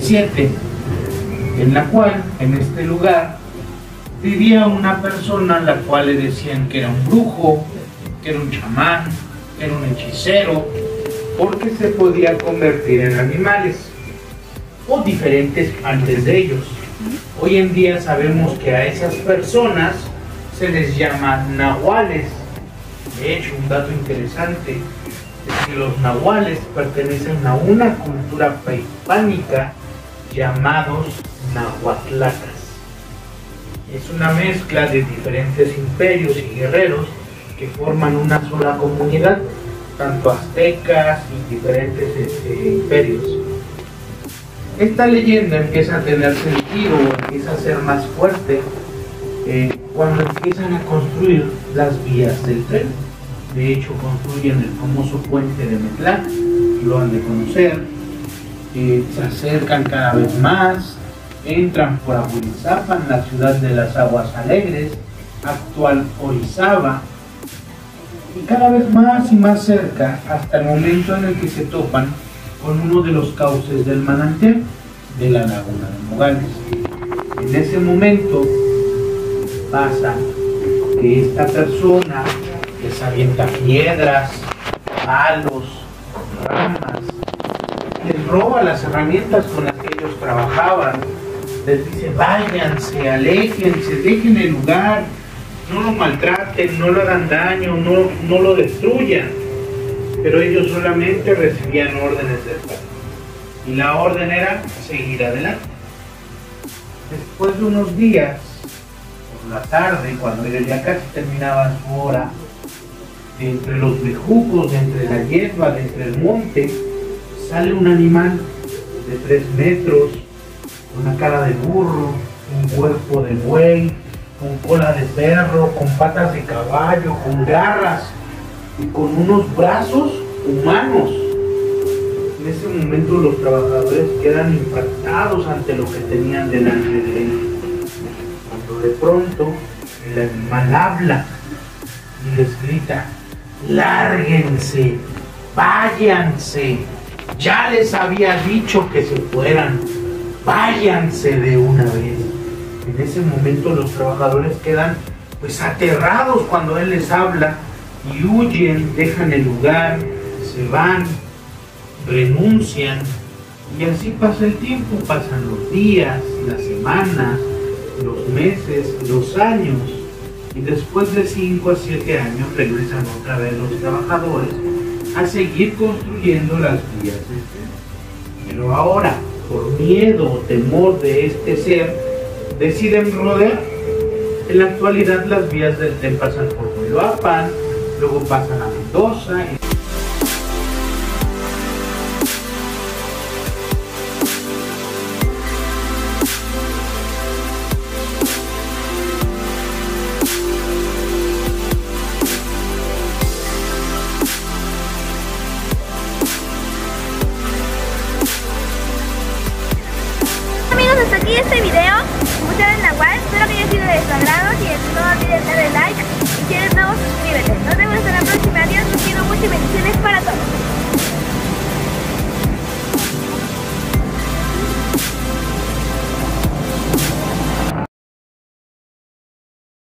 17, en la cual, en este lugar, vivía una persona a la cual le decían que era un brujo, que era un chamán, que era un hechicero, porque se podía convertir en animales o diferentes antes de ellos. Hoy en día sabemos que a esas personas se les llama nahuales. De hecho, un dato interesante es que los nahuales pertenecen a una cultura prehispánica llamados nahuatlacas. Es una mezcla de diferentes imperios y guerreros que forman una sola comunidad, tanto aztecas y diferentes imperios. Esta leyenda empieza a tener sentido, empieza a ser más fuerte cuando empiezan a construir las vías del tren. De hecho, construyen el famoso puente de Metlán, lo han de conocer. Se acercan cada vez más, entran por Ahuizapan, la ciudad de las aguas alegres, actual Orizaba, y cada vez más y más cerca, hasta el momento en el que se topan con uno de los cauces del manantial de la laguna de Nogales. En ese momento pasa que esta persona les avienta piedras, palos, ramas, les roba las herramientas con las que ellos trabajaban, les dice váyanse, aléjense, dejen el lugar, no lo maltraten, no le hagan daño, no lo destruyan. Pero ellos solamente recibían órdenes del padre, y la orden era seguir adelante. Después de unos días, por la tarde, cuando ellos ya casi terminaban su hora, de entre los bejucos, de entre la hierba, de entre el monte, sale un animal de 3 metros, con una cara de burro, un cuerpo de buey, con cola de perro, con patas de caballo, con garras y con unos brazos humanos. En ese momento los trabajadores quedan impactados ante lo que tenían delante de ellos, cuando de pronto el animal habla y les grita: lárguense, váyanse, ya les había dicho que se fueran, váyanse de una vez. En ese momento los trabajadores quedan pues aterrados cuando él les habla y huyen, dejan el lugar, se van, renuncian, y así pasa el tiempo, pasan los días, las semanas, los meses, los años, y después de 5 a 7 años regresan otra vez los trabajadores a seguir construyendo las vías del tren. Pero ahora, por miedo o temor de este ser, deciden rodear. En la actualidad las vías del tren pasan por Uruapan, luego pasan a Mendoza. Amigos, hasta aquí este video.